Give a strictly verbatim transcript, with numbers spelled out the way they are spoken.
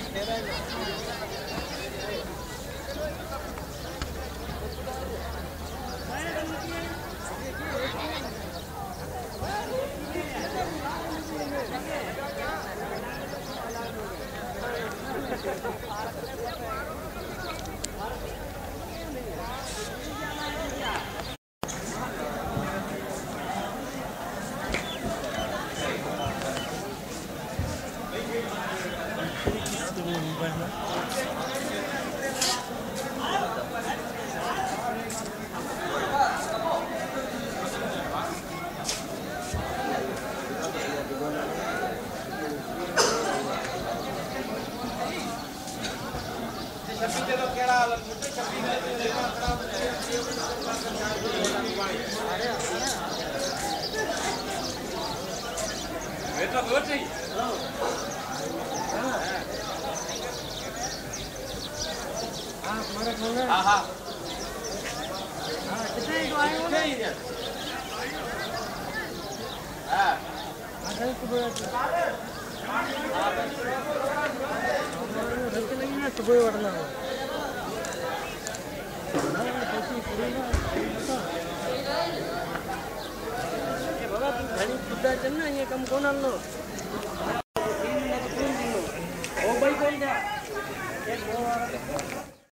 हाँ हाँ कितने को आए हो नहीं हाँ आगे सुबह रखते नहीं ना सुबह वरना ना ऐसी करेगा ये बाबा तू घड़ी खुदा चलना ये कम कौन आल लो तीन दिन तो तीन दिन ओ भाई कौन जा एक दो